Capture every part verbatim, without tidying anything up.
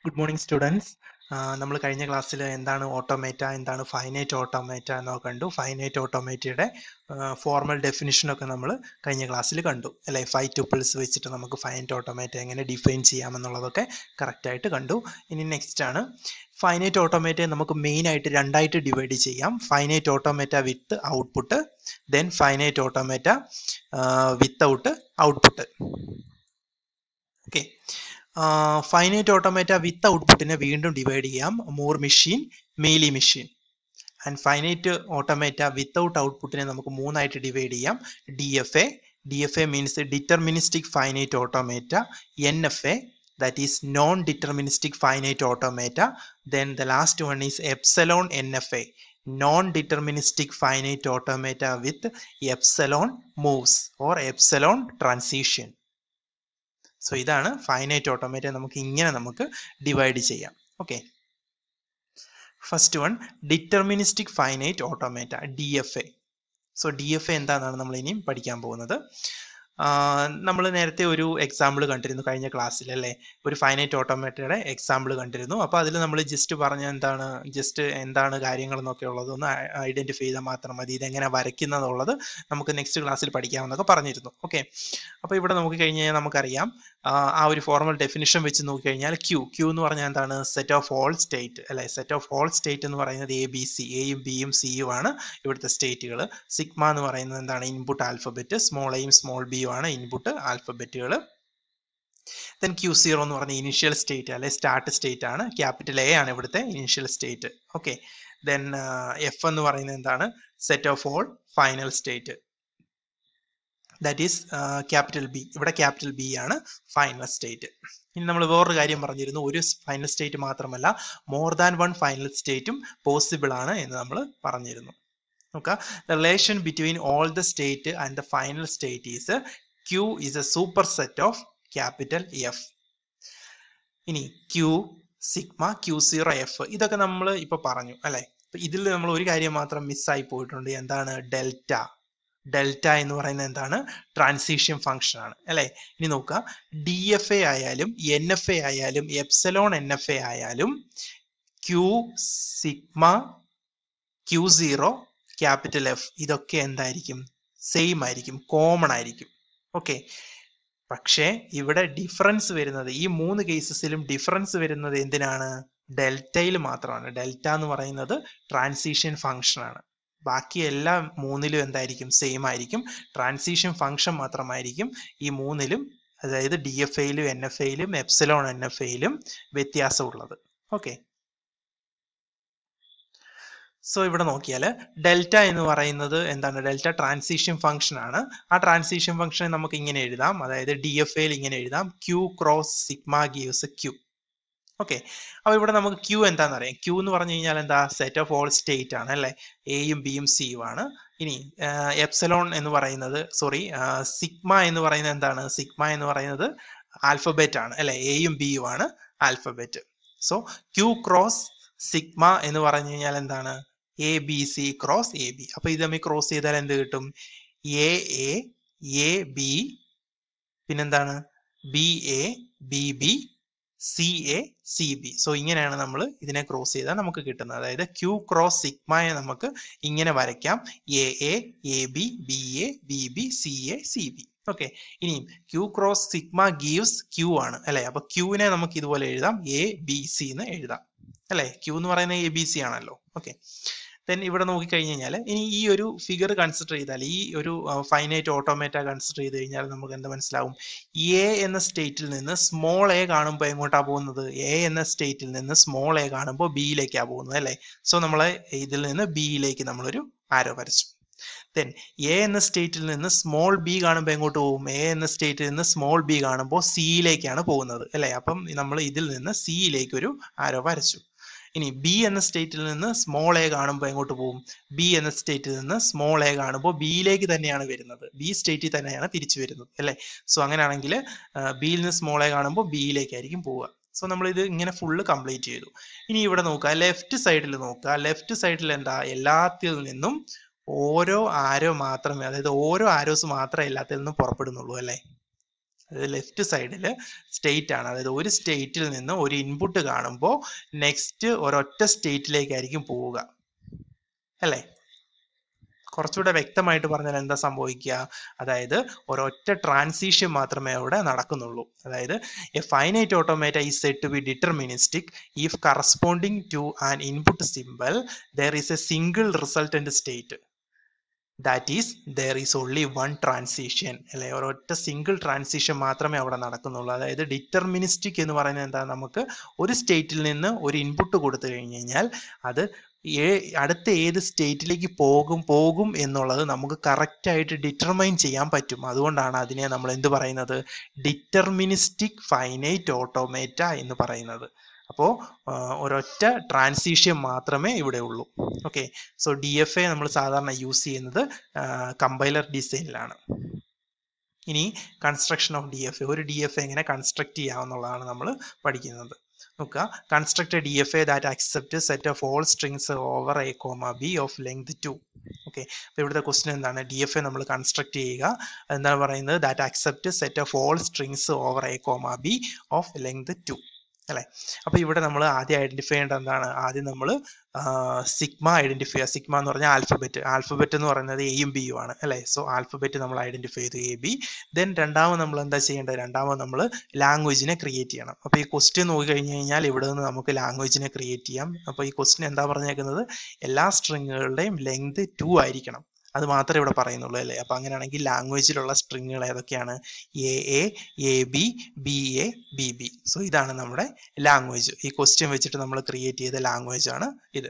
Good morning, students. നമ്മൾ കഴിഞ്ഞ ക്ലാസ്സിൽ എന്താണ് ഓട്ടോമേറ്റ എന്താണ് ഫൈനൈറ്റ് ഓട്ടോമേറ്റ എന്നൊക്കെ കണ്ടു. ഫൈനൈറ്റ് ഓട്ടോമേറ്റയുടെ ഫോർമൽ ഡെഫിനിഷൻ ഒക്കെ നമ്മൾ കഴിഞ്ഞ ക്ലാസ്സിൽ കണ്ടു അല്ലെ. ഫൈവ് ട്യൂപ്പിൾസ് വെച്ചിട്ട് നമുക്ക് ഫൈനൈറ്റ് ഓട്ടോമേറ്റ എങ്ങനെ ഡിഫൈൻ ചെയ്യാമെന്നുള്ളതൊക്കെ കറക്റ്റായിട്ട് കണ്ടു. ഇനി നെക്സ്റ്റ് ആണ് ഫൈനൈറ്റ് ഓട്ടോമേറ്റയെ നമുക്ക് മെയിൻ ആയിട്ട് രണ്ടായിട്ട് ഡിവൈഡ് ചെയ്യാം. Finite automata with output, then finite automata without output. Okay, finite automata with ഔട്ട്പുട്ടിനെ വീണ്ടും ഡിവൈഡ് ചെയ്യാം. Moore machine, Mealy machine. And finite automata without ഔട്ട്പുട്ടിനെ നമുക്ക് മൂന്നായിട്ട് ഡിവൈഡ് ചെയ്യാം. D F A, D F A means deterministic finite automata. N F A, that is non-deterministic finite automata. Then the last one is epsilon N F A, non-deterministic finite automata with epsilon moves or epsilon transition. So ഇതാണ് finite automata. നമുക്ക് ഇങ്ങനെ നമുക്ക് divide ചെയ്യാം. Okay, first one deterministic finite automata, D F A. So D F A എന്താണെന്നാണ് നമ്മൾ ഇനിയും പഠിക്കാൻ പോകുന്നത്. നമ്മൾ നേരത്തെ ഒരു എക്സാമ്പിൾ കണ്ടിരുന്നു കഴിഞ്ഞ ക്ലാസ്സിൽ അല്ലേ, ഒരു ഫൈനൈറ്റ് ഓട്ടോമേറ്റയുടെ എക്സാമ്പിൾ കണ്ടിരുന്നു. അപ്പോൾ അതിൽ നമ്മൾ ജസ്റ്റ് പറഞ്ഞ എന്താണ് ജസ്റ്റ് എന്താണ് കാര്യങ്ങൾ എന്നൊക്കെ ഉള്ളതൊന്ന് ഐഡന്റിഫൈ ചെയ്താൽ മാത്രം മതി. ഇതെങ്ങനെ വരയ്ക്കുന്നതുള്ളത് നമുക്ക് നെക്സ്റ്റ് ക്ലാസ്സിൽ പഠിക്കാമെന്നൊക്കെ പറഞ്ഞിരുന്നു. ഓക്കെ, അപ്പോൾ ഇവിടെ നോക്കി കഴിഞ്ഞാൽ നമുക്കറിയാം, ആ ഒരു ഫോർമൽ ഡെഫിനിഷൻ വെച്ച് നോക്കിക്കഴിഞ്ഞാൽ ക്യൂ ക്യൂ എന്ന് പറഞ്ഞാൽ എന്താണ്, സെറ്റ് ഓഫ് ഓൾ സ്റ്റേറ്റ് അല്ലെ. സെറ്റ് ഓഫ് ഓൾ സ്റ്റേറ്റ് എന്ന് പറയുന്നത് എ ബി സി, എയും ബിയും സിയും ആണ് ഇവിടുത്തെ സ്റ്റേറ്റുകൾ. സിഗ്മ എന്ന് പറയുന്നത് എന്താണ്, ഇൻപുട്ട് ആൽഫബറ്റ്. സ്മോൾ എയും സ്മോൾ ബിയും ആണ് ഇൻപുട്ട് ആൽഫബറ്റുകൾ. ദെൻ ക്യൂ സീറോ എന്ന് പറഞ്ഞ ഇനിഷ്യൽ സ്റ്റേറ്റ് അല്ലെ, സ്റ്റാർട്ട് സ്റ്റേറ്റ് ആണ്. ക്യാപിറ്റൽ എ ആണ് ഇവിടുത്തെ initial state. Okay, then F എന്ന് പറയുന്നത് എന്താണ്, set of all final state, that is capital B. ഇവിടെ ക്യാപിറ്റൽ ബി ആണ് ഫൈനൽ സ്റ്റേറ്റ്. ഇനി നമ്മൾ വേറൊരു കാര്യം പറഞ്ഞിരുന്നു, ഒരു ഫൈനൽ സ്റ്റേറ്റ് മാത്രമല്ല മോർ ദാൻ വൺ ഫൈനൽ സ്റ്റേറ്റും പോസിബിൾ ആണ് എന്ന് നമ്മൾ പറഞ്ഞിരുന്നു. നോക്കുക, the relation between all the state and the final state is Q is a superset of capital F. ഇനി Q, sigma, Q zero, F ഇതൊക്കെ നമ്മൾ ഇപ്പൊ പറഞ്ഞു അല്ലെ. ഇതിൽ നമ്മൾ ഒരു കാര്യം മാത്രം മിസ്സായി പോയിട്ടുണ്ട്. എന്താണ്, ഡെൽറ്റ. ഡെൽറ്റ എന്ന് പറയുന്നത് എന്താണ്, ട്രാൻസിഷൻ ഫംഗ്ഷൻ ആണ് അല്ലെ. ഇനി നോക്കുക, ഡി എഫ് എ ആയാലും എൻ എഫ് എ ആയാലും എപ്സലോൺ എൻ എഫ് എ ആയാലും Q, sigma, Q zero, capital F ഇതൊക്കെ എന്തായിരിക്കും, സെയിം ആയിരിക്കും, കോമൺ ആയിരിക്കും. ഓക്കെ, പക്ഷേ ഇവിടെ ഡിഫറൻസ് വരുന്നത്, ഈ മൂന്ന് കേസസിലും ഡിഫറൻസ് വരുന്നത് എന്തിനാണ്, ഡെൽറ്റയിൽ മാത്രമാണ്. ഡെൽറ്റ എന്ന് പറയുന്നത് ട്രാൻസിഷൻ ഫംഗ്ഷൻ ആണ്. ബാക്കി എല്ലാ മൂന്നിലും എന്തായിരിക്കും, സെയിം ആയിരിക്കും. ട്രാൻസിഷൻ ഫംഗ്ഷൻ മാത്രമായിരിക്കും ഈ മൂന്നിലും, അതായത് ഡി എഫ് എയിലും എൻ എഫ് എയിലും എപ്സിലോൺ എൻ എഫ് എയിലും വ്യത്യാസമുള്ളത്. ഓക്കെ, സോ ഇവിടെ നോക്കിയാൽ ഡെൽറ്റ എന്ന് പറയുന്നത് എന്താണ്, ഡെൽറ്റ ട്രാൻസിഷൻ ഫംഗ്ഷൻ ആണ്. ആ ട്രാൻസിഷൻ ഫംഗ്ഷൻ നമുക്ക് ഇങ്ങനെ എഴുതാം, അതായത് ഡി എഫ് എയിൽ ഇങ്ങനെ എഴുതാം, Q cross sigma gives Q. Okay, അപ്പോൾ ഇവിടെ നമുക്ക് ക്യൂ എന്താണെന്ന് അറിയാം. ക്യൂ എന്ന് പറഞ്ഞു കഴിഞ്ഞാൽ എന്താ, സെറ്റ് ഓഫ് ഓൾ സ്റ്റേറ്റ് ആണ് അല്ലെ, എയും ബിയും സിയും ആണ്. ഇനി എപ്സലോൺ എന്ന് പറയുന്നത്, സോറി സിഗ്മ എന്ന് പറയുന്നത് എന്താണ്, സിഗ്മ എന്ന് പറയുന്നത് ആൽഫബറ്റ് ആണ് അല്ലെ, എയും ബിയും ആണ് alphabet. So Q cross sigma എന്ന് പറഞ്ഞു കഴിഞ്ഞാൽ എന്താണ്, A B C cross A B. അപ്പൊ ഇത് തമ്മിൽ ക്രോസ് ചെയ്താൽ എന്ത് കിട്ടും, എ എ, എ ബി, പിന്നെന്താണ് B A, B B, C A, C B. So ഇങ്ങനെയാണ് നമ്മൾ ഇതിനെ ക്രോസ് ചെയ്താൽ നമുക്ക് കിട്ടുന്നത്. അതായത് ക്യൂ ക്രോസ് സിഗ്മയെ നമുക്ക് ഇങ്ങനെ വരയ്ക്കാം, A A, A B, B A, B B, C A, C B. Okay, ഇനിയും Q cross sigma gives Q ആണ് അല്ലെ. അപ്പൊ ക്യൂവിനെ നമുക്ക് ഇതുപോലെ എഴുതാം, എ ബി സി എന്ന് എഴുതാം അല്ലെ. ക്യൂ എന്ന് പറയുന്നത് എ ബി സി ആണല്ലോ. ഓക്കെ, ദെൻ ഇവിടെ നോക്കിക്കഴിഞ്ഞ് കഴിഞ്ഞാൽ ഇനി ഈ ഒരു ഫിഗർ കൺസിഡർ ചെയ്താൽ, ഈ ഒരു ഫൈനൈറ്റ് ഓട്ടോമേറ്റ കൺസിഡർ ചെയ്ത് കഴിഞ്ഞാൽ നമുക്ക് എന്താ മനസ്സിലാവും, എ എന്ന സ്റ്റേറ്റിൽ നിന്ന് സ്മോൾ എ കാണുമ്പോൾ എങ്ങോട്ടാ പോകുന്നത്, എ എന്ന സ്റ്റേറ്റിൽ നിന്ന് സ്മോൾ എ കാണുമ്പോൾ ബിയിലേക്കാണ് പോകുന്നത് അല്ലെ. സോ നമ്മൾ ഇതിൽ നിന്ന് ബിയിലേക്ക് നമ്മളൊരു ആരോ വരച്ചു. ദെൻ എ എന്ന സ്റ്റേറ്റിൽ നിന്ന് സ്മോൾ ബി കാണുമ്പോൾ എങ്ങോട്ട് പോകും, എ എന്ന സ്റ്റേറ്റിൽ നിന്ന് സ്മോൾ ബി കാണുമ്പോൾ സിയിലേക്കാണ് പോകുന്നത് അല്ലെ. അപ്പം നമ്മൾ ഇതിൽ നിന്ന് സിയിലേക്ക് ഒരു ആരോ വരച്ചു. ഇനി ബി എന്ന സ്റ്റേറ്റിൽ നിന്ന് സ്മോൾ എ കാണുമ്പോൾ എങ്ങോട്ട് പോകും, ബി എന്ന സ്റ്റേറ്റിൽ നിന്ന് സ്മോൾ എ കാണുമ്പോൾ ബിയിലേക്ക് തന്നെയാണ് വരുന്നത്, ബി സ്റ്റേറ്റിൽ തന്നെയാണ് തിരിച്ചു വരുന്നത് അല്ലെ. സോ അങ്ങനെയാണെങ്കിൽ ബിയിൽ നിന്ന് സ്മോൾ എ കാണുമ്പോൾ ബിയിലേക്കായിരിക്കും പോവുക. സോ നമ്മൾ ഇത് ഇങ്ങനെ ഫുള്ള് കംപ്ലീറ്റ് ചെയ്തു. ഇനി ഇവിടെ നോക്കുക, ലെഫ്റ്റ് സൈഡിൽ നോക്കുക, ലെഫ്റ്റ് സൈഡിൽ എന്താ, എല്ലാത്തിൽ നിന്നും ഓരോ ആരോ മാത്രമേ, അതായത് ഓരോ ആരോസ് മാത്രമേ എല്ലാത്തിൽ നിന്നും പുറപ്പെടുന്നുള്ളൂ അല്ലെ. അതായത് ലെഫ്റ്റ് സൈഡിൽ സ്റ്റേറ്റ് ആണ്. അതായത് ഒരു സ്റ്റേറ്റിൽ നിന്ന് ഒരു ഇൻപുട്ട് കാണുമ്പോൾ നെക്സ്റ്റ് ഒരൊറ്റ സ്റ്റേറ്റിലേക്കായിരിക്കും പോവുക അല്ലേ? കുറച്ചുകൂടെ വ്യക്തമായിട്ട് പറഞ്ഞാൽ എന്താ സംഭവിക്കുക? അതായത് ഒരൊറ്റ ട്രാൻസിഷൻ മാത്രമേ അവിടെ നടക്കുന്നുള്ളൂ. അതായത് a finite automata is said to be deterministic if corresponding to an input symbol there is a single resultant state. That is there is only one transition അല്ലെ? ഒരൊറ്റ സിംഗിൾ ട്രാൻസിഷൻ മാത്രമേ അവിടെ നടക്കുന്നുള്ളൂ. അതായത് ഡിറ്റർമിനിസ്റ്റിക് എന്ന് പറയുന്നത് എന്താ? നമുക്ക് ഒരു സ്റ്റേറ്റിൽ നിന്ന് ഒരു ഇൻപുട്ട് കൊടുത്തു കഴിഞ്ഞു കഴിഞ്ഞാൽ അത് അടുത്ത ഏത് സ്റ്റേറ്റിലേക്ക് പോകും പോകും എന്നുള്ളത് നമുക്ക് കറക്റ്റ് ആയിട്ട് ഡിറ്റർമൈൻ ചെയ്യാൻ പറ്റും. അതുകൊണ്ടാണ് അതിനെ നമ്മൾ എന്ത് പറയുന്നത്? ഡിറ്റർമിനിസ്റ്റിക് ഫൈനൈറ്റ് ഓട്ടോമേറ്റ എന്ന് പറയുന്നത്. അപ്പോൾ ഒരൊറ്റ ട്രാൻസിഷൻ മാത്രമേ ഇവിടെ ഉള്ളൂ. Okay, so D F A നമ്മൾ സാധാരണ യൂസ് ചെയ്യുന്നത് കമ്പൈലർ ഡിസൈനിലാണ്. ഇനി construction of D F A, ഒരു ഡി എഫ് എ എങ്ങനെ കൺസ്ട്രക്ട് ചെയ്യാമെന്നുള്ളതാണ് നമ്മൾ പഠിക്കുന്നത്. നോക്കുക, construct a D F A that accept set of all strings over A comma B of length two. Okay, അപ്പോൾ ഇവിടുത്തെ ക്വസ്റ്റ്യൻ എന്താണ്? ഡി എഫ് എ നമ്മൾ കൺസ്ട്രക്ട് ചെയ്യുക. എന്താണ് പറയുന്നത്? That accept set of all strings over A comma B of length two അല്ലെ? അപ്പൊ ഇവിടെ നമ്മൾ ആദ്യം ഐഡന്റിഫൈ ചെയ്യേണ്ടത് എന്താണ്? ആദ്യം നമ്മൾ സിഗ്മ ഐഡന്റിഫൈ ചെയ്യുക. സിഗ്മ എന്ന് പറഞ്ഞാൽ ആൽഫബറ്റ്. ആൽഫബറ്റ് എന്ന് പറയുന്നത് എയും ബിയും ആണ് അല്ലെ? സോ ആൽഫബറ്റ് നമ്മൾ ഐഡന്റിഫൈ ചെയ്തു, എ ബി. ദെൻ രണ്ടാമത് നമ്മൾ എന്താ ചെയ്യേണ്ടത്? രണ്ടാമത് നമ്മൾ ലാംഗ്വേജിനെ ക്രിയേറ്റ് ചെയ്യണം. അപ്പൊ ഈ ക്വസ്റ്റ്യൻ നോക്കി കഴിഞ്ഞു കഴിഞ്ഞാൽ ഇവിടെ നിന്ന് നമുക്ക് ലാംഗ്വേജിനെ ക്രിയേറ്റ് ചെയ്യാം. അപ്പൊ ഈ ക്വസ്റ്റ്യൻ എന്താ പറഞ്ഞേക്കുന്നത്? എല്ലാ സ്ട്രിങ്ങുകളുടെയും ലെങ്ത് ടു ആയിരിക്കണം. അത് മാത്രമേ ഇവിടെ പറയുന്നുള്ളൂ അല്ലേ? അപ്പൊ അങ്ങനെയാണെങ്കിൽ ലാംഗ്വേജിലുള്ള സ്ട്രിങ്ങുകൾ ഏതൊക്കെയാണ്? A A, A B, B A, B B. So ഇതാണ് നമ്മുടെ ലാംഗ്വേജ്. ഈ ക്വസ്റ്റ്യൻ വെച്ചിട്ട് നമ്മൾ ക്രിയേറ്റ് ചെയ്ത ലാംഗ്വേജ് ആണ് ഇത്.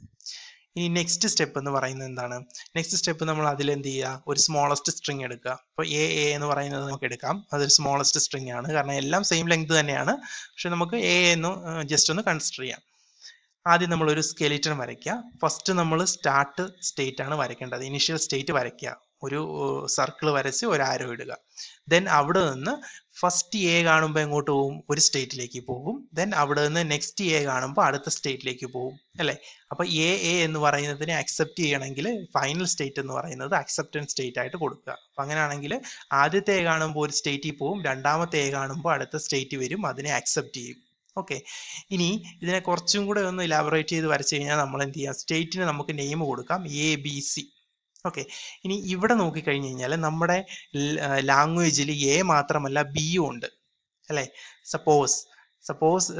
ഇനി നെക്സ്റ്റ് സ്റ്റെപ്പ് എന്ന് പറയുന്നത് എന്താണ്? നെക്സ്റ്റ് സ്റ്റെപ്പ് നമ്മൾ അതിൽ എന്ത് ചെയ്യുക? ഒരു സ്മോളസ്റ്റ് സ്ട്രിങ് എടുക്കുക. അപ്പോൾ എ എ എന്ന് പറയുന്നത് നമുക്ക് എടുക്കാം. അതൊരു സ്മോളസ്റ്റ് സ്ട്രിങ് ആണ്, കാരണം എല്ലാം സെയിം ലെങ്ത് തന്നെയാണ്. പക്ഷെ നമുക്ക് എ എന്ന് ജസ്റ്റ് ഒന്ന് കൺസിഡർ ചെയ്യാം. ആദ്യം നമ്മൾ ഒരു സ്കെലിറ്റൺ വരയ്ക്കുക. ഫസ്റ്റ് നമ്മൾ സ്റ്റാർട്ട് സ്റ്റേറ്റ് ആണ് വരയ്ക്കേണ്ടത്. ഇനിഷ്യൽ സ്റ്റേറ്റ് വരയ്ക്കുക. ഒരു സർക്കിൾ വരച്ച് ഒരു ആരോ ഇടുക. ദെൻ അവിടെ നിന്ന് ഫസ്റ്റ് എ കാണുമ്പോൾ എങ്ങോട്ട് പോകും? ഒരു സ്റ്റേറ്റിലേക്ക് പോകും. ദെൻ അവിടെ നിന്ന് നെക്സ്റ്റ് എ കാണുമ്പോൾ അടുത്ത സ്റ്റേറ്റിലേക്ക് പോകും അല്ലേ? അപ്പൊ എ എ എന്ന് പറയുന്നതിനെ അക്സെപ്റ്റ് ചെയ്യണമെങ്കിൽ ഫൈനൽ സ്റ്റേറ്റ് എന്ന് പറയുന്നത് അക്സെപ്റ്റൻസ് സ്റ്റേറ്റ് ആയിട്ട് കൊടുക്കുക. അപ്പൊ അങ്ങനെയാണെങ്കിൽ ആദ്യത്തെ എ കാണുമ്പോൾ ഒരു സ്റ്റേറ്റിൽ പോകും, രണ്ടാമത്തെ എ കാണുമ്പോൾ അടുത്ത സ്റ്റേറ്റ് വരും, അതിനെ അക്സെപ്റ്റ് ചെയ്യും. ഓക്കെ, ഇനി ഇതിനെ കുറച്ചും കൂടെ ഒന്ന് ഇലാബറേറ്റ് ചെയ്ത് വരച്ചു കഴിഞ്ഞാൽ നമ്മൾ എന്ത് ചെയ്യാം? സ്റ്റേറ്റിന് നമുക്ക് നെയിം കൊടുക്കാം, എ ബി സി. ഓക്കെ, ഇനി ഇവിടെ നോക്കിക്കഴിഞ്ഞ് കഴിഞ്ഞാൽ നമ്മുടെ ലാംഗ്വേജിൽ എ മാത്രമല്ല ബിയും ഉണ്ട് അല്ലെ? സപ്പോസ് സപ്പോസ്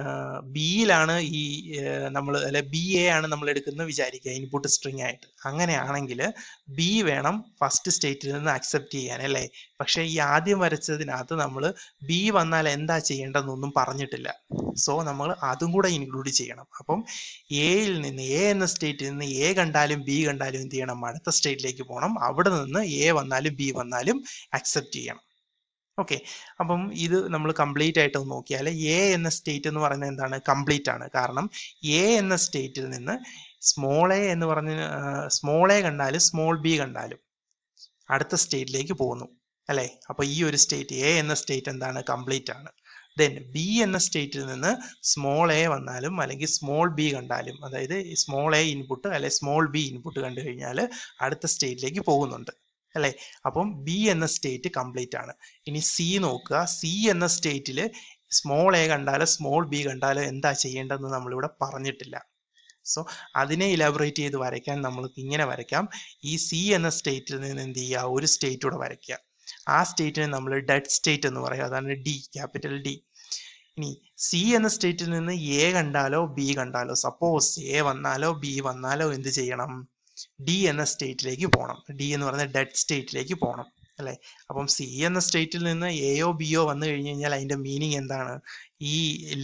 ബിയിലാണ് ഈ നമ്മൾ അല്ലെ ബി എ ആണ് നമ്മൾ എടുക്കുന്നത് വിചാരിക്കുക ഇൻപുട്ട് സ്ട്രിങ് ആയിട്ട്. അങ്ങനെയാണെങ്കിൽ ബി വേണം ഫസ്റ്റ് സ്റ്റേറ്റിൽ നിന്ന് അക്സെപ്റ്റ് ചെയ്യാൻ അല്ലേ? പക്ഷെ ഈ ആദ്യം വരച്ചതിനകത്ത് നമ്മൾ ബി വന്നാൽ എന്താ ചെയ്യേണ്ടതെന്നൊന്നും പറഞ്ഞിട്ടില്ല. സോ നമ്മൾ അതും കൂടെ ഇൻക്ലൂഡ് ചെയ്യണം. അപ്പം എയിൽ നിന്ന് എ എന്ന സ്റ്റേറ്റിൽ നിന്ന് എ കണ്ടാലും ബി കണ്ടാലും എന്ത് ചെയ്യണം? അടുത്ത സ്റ്റേറ്റിലേക്ക് പോകണം. അവിടെ നിന്ന് എ വന്നാലും ബി വന്നാലും അക്സെപ്റ്റ് ചെയ്യണം. ഓക്കെ, അപ്പം ഇത് നമ്മൾ കംപ്ലീറ്റ് ആയിട്ട് നോക്കിയാൽ എ എന്ന സ്റ്റേറ്റ് എന്ന് പറയുന്നത് എന്താണ്? കംപ്ലീറ്റ് ആണ്. കാരണം എ എന്ന സ്റ്റേറ്റിൽ നിന്ന് സ്മോൾ എ എന്ന് പറഞ്ഞ സ്മോൾ എ കണ്ടാലും സ്മോൾ ബി കണ്ടാലും അടുത്ത സ്റ്റേറ്റിലേക്ക് പോകുന്നു അല്ലെ? അപ്പൊ ഈ ഒരു സ്റ്റേറ്റ് എ എന്ന സ്റ്റേറ്റ് എന്താണ്? കംപ്ലീറ്റ് ആണ്. ദെൻ ബി എന്ന സ്റ്റേറ്റിൽ നിന്ന് സ്മോൾ എ വന്നാലും അല്ലെങ്കിൽ സ്മോൾ ബി കണ്ടാലും, അതായത് സ്മോൾ എ ഇൻപുട്ട് അല്ലെ സ്മോൾ ബി ഇൻപുട്ട് കണ്ടു കഴിഞ്ഞാൽ അടുത്ത സ്റ്റേറ്റിലേക്ക് പോകുന്നുണ്ട് അല്ലെ? അപ്പം ബി എന്ന സ്റ്റേറ്റ് കംപ്ലീറ്റ് ആണ്. ഇനി സി നോക്കുക. സി എന്ന സ്റ്റേറ്റിൽ സ്മോൾ എ കണ്ടാലോ സ്മോൾ ബി കണ്ടാലോ എന്താ ചെയ്യേണ്ടതെന്ന് നമ്മളിവിടെ പറഞ്ഞിട്ടില്ല. സോ അതിനെ ഇലാബറേറ്റ് ചെയ്ത് വരയ്ക്കാൻ നമ്മൾക്ക് ഇങ്ങനെ വരയ്ക്കാം. ഈ സി എന്ന സ്റ്റേറ്റിൽ നിന്ന് എന്ത് ചെയ്യുക? ഒരു സ്റ്റേറ്റ് കൂടെ വരയ്ക്കുക. ആ സ്റ്റേറ്റിനെ നമ്മൾ ഡെഡ് സ്റ്റേറ്റ് എന്ന് പറയും. അതാണ് ഡി, ക്യാപിറ്റൽ ഡി. ഇനി സി എന്ന സ്റ്റേറ്റിൽ നിന്ന് എ കണ്ടാലോ ബി കണ്ടാലോ, സപ്പോസ് എ വന്നാലോ ബി വന്നാലോ എന്ത് ചെയ്യണം? ഡി എന്ന സ്റ്റേറ്റിലേക്ക് പോകണം. ഡി എന്ന് പറയുന്ന ഡെഡ് സ്റ്റേറ്റിലേക്ക് പോകണം അല്ലെ? അപ്പം സി എന്ന സ്റ്റേറ്റിൽ നിന്ന് എയോ ബിയോ വന്നു കഴിഞ്ഞു കഴിഞ്ഞാൽ അതിന്റെ മീനിങ് എന്താണ്? ഈ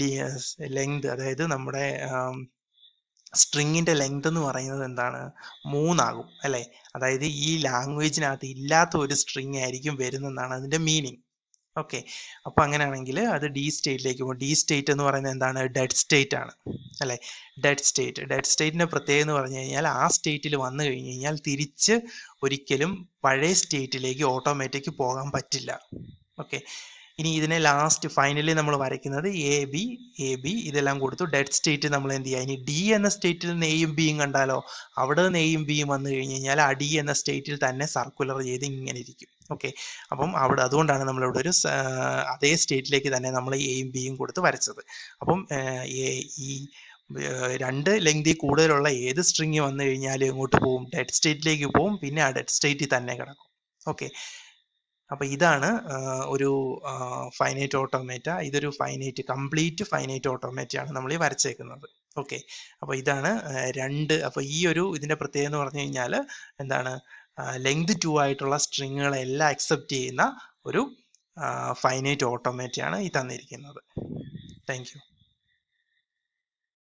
ലെങ്ത്, അതായത് നമ്മുടെ സ്ട്രിങ്ങിന്റെ ലെങ്ത് എന്ന് പറയുന്നത് എന്താണ്? മൂന്നാകും അല്ലെ? അതായത് ഈ ലാംഗ്വേജിനകത്ത് ഇല്ലാത്ത ഒരു സ്ട്രിങ് ആയിരിക്കും വരുന്നതെന്നാണ് അതിന്റെ മീനിങ്. ഓക്കെ, അപ്പൊ അങ്ങനെയാണെങ്കിൽ അത് ഡി സ്റ്റേറ്റിലേക്ക് പോകും. ഡി സ്റ്റേറ്റ് എന്ന് പറയുന്നത് എന്താണ്? ഡെഡ് സ്റ്റേറ്റ് ആണ് അല്ലെ? ഡെഡ് സ്റ്റേറ്റ് ഡെഡ് സ്റ്റേറ്റിന്റെ പ്രത്യേകത എന്ന് പറഞ്ഞു കഴിഞ്ഞാൽ ആ സ്റ്റേറ്റിൽ വന്നു കഴിഞ്ഞു കഴിഞ്ഞാൽ തിരിച്ച് ഒരിക്കലും പഴയ സ്റ്റേറ്റിലേക്ക് ഓട്ടോമാറ്റിക് പോകാൻ പറ്റില്ല. ഓക്കെ, ഇനി ഇതിനെ ലാസ്റ്റ് ഫൈനലി നമ്മൾ വരയ്ക്കുന്നത് എ ബി എ ബി ഇതെല്ലാം കൊടുത്തു. ഡെഡ് സ്റ്റേറ്റ് നമ്മൾ എന്ത് ചെയ്യുക? ഇനി ഡി എന്ന സ്റ്റേറ്റിൽ നിന്ന് എയും ബിയും കണ്ടാലോ അവിടെ നിന്ന് എയും ബിയും വന്നു കഴിഞ്ഞു കഴിഞ്ഞാൽ ആ ഡി എന്ന സ്റ്റേറ്റിൽ തന്നെ സർക്കുലർ ചെയ്ത് ഇങ്ങനെ ഇരിക്കും. ഓക്കെ, അപ്പം അവിടെ അതുകൊണ്ടാണ് നമ്മളിവിടെ ഒരു അതേ സ്റ്റേറ്റിലേക്ക് തന്നെ നമ്മൾ എയും ബിയും കൊടുത്ത് വരച്ചത്. അപ്പം ഈ രണ്ട് ലെങ്തി കൂടുതലുള്ള ഏത് സ്ട്രിങ് വന്നു കഴിഞ്ഞാലും എങ്ങോട്ട് പോകും? ഡെഡ് സ്റ്റേറ്റിലേക്ക് പോകും, പിന്നെ ആ ഡെഡ് സ്റ്റേറ്റിൽ തന്നെ കിടക്കും. ഓക്കെ, അപ്പൊ ഇതാണ് ഒരു ഫൈനൈറ്റ് ഓട്ടോമേറ്റ. ഇതൊരു ഫൈനൈറ്റ് കംപ്ലീറ്റ് ഫൈനൈറ്റ് ഓട്ടോമേറ്റയാണ് നമ്മൾ ഈ വരച്ചേക്കുന്നത്. ഓക്കെ, അപ്പൊ ഇതാണ് രണ്ട്. അപ്പൊ ഈ ഒരു ഇതിന്റെ പ്രത്യേകത എന്ന് പറഞ്ഞു കഴിഞ്ഞാൽ എന്താണ്, ലെങ്ത് ടു ആയിട്ടുള്ള സ്ട്രിങ്ങുകളെല്ലാം അക്സെപ്റ്റ് ചെയ്യുന്ന ഒരു ഫൈനൈറ്റ് ഓട്ടോമേറ്റയാണ് ഈ തന്നിരിക്കുന്നത്. Thank U.